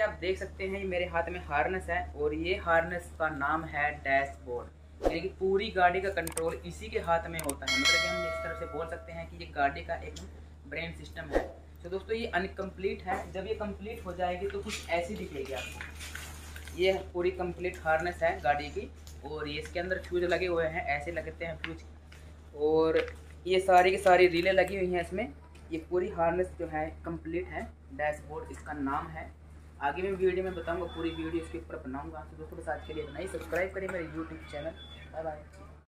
आप देख सकते हैं ये मेरे हाथ में हार्नेस है और ये हार्नेस का नाम है डैशबोर्ड। यानी कि पूरी गाड़ी का कंट्रोल इसी के हाथ में होता है। मतलब कि हम इस तरह से बोल सकते हैं कि ये गाड़ी का एक ब्रेन सिस्टम है। तो दोस्तों ये अनकम्प्लीट है, जब ये कंप्लीट हो जाएगी तो कुछ ऐसी दिखेगी आपको। ये पूरी कंप्लीट हार्नेस है गाड़ी की और ये इसके अंदर फ्यूज लगे हुए हैं, ऐसे लगते हैं फ्यूज। और ये सारी की सारी रीलें लगी हुई हैं इसमें। ये पूरी हार्नेस जो है कंप्लीट है, डैशबोर्ड इसका नाम है। आगे मैं वीडियो में बताऊंगा, पूरी वीडियो इसके ऊपर बनाऊंगा। तो दोस्तों बस आज के लिए इतना ही। सब्सक्राइब करिए मेरे यूट्यूब चैनल। Bye bye.